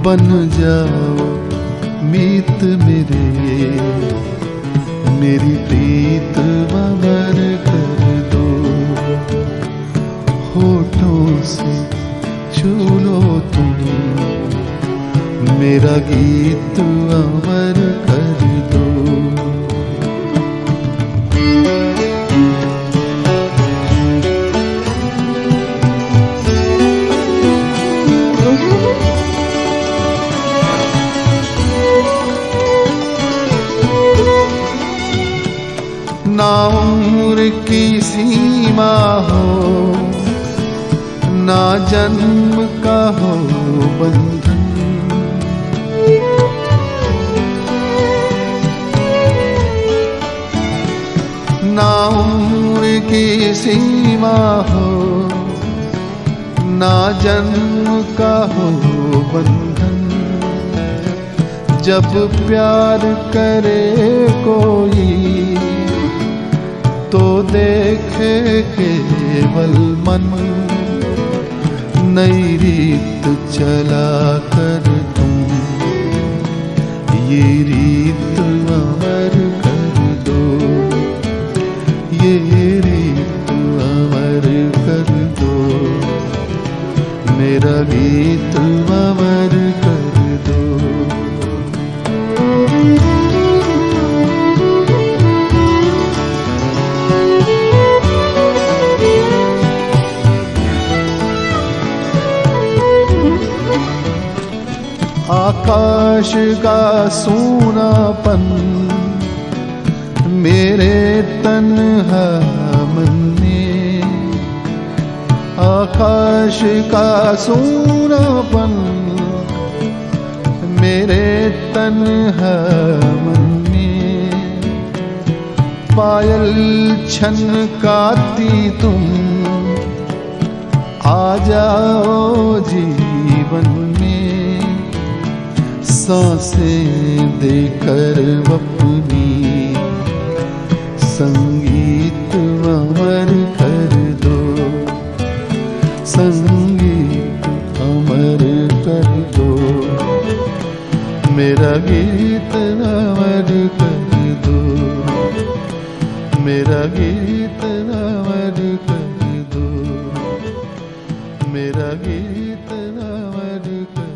बन जाओ मीत मेरी प्रीत अमर कर दो। होठों से छू लो तुम मेरा गीत अमर कर दो। ना उम्र की सीमा हो ना जन्म का हो बंधन, ना उम्र की सीमा हो ना जन्म का हो बंधन। जब प्यार करे कोई तो देखे केवल मन, नई रीत चला कर तुम ये रीत अमर कर दो। ये रीत अमर कर दो मेरा गीत अमर कर दो। आकाश का सूनापन मेरे तन्हा मन में, आकाश का सूनापन मेरे तन्हा मन में। पायल छनकाती तुम आ जाओ जीवन में, सांसें देकर अपनी संगीत अमर कर दो। संगीत अमर कर दो मेरा गीत अमर कर दो। मेरा गीत अमर कर दो। मेरा गीत अमर कर दो।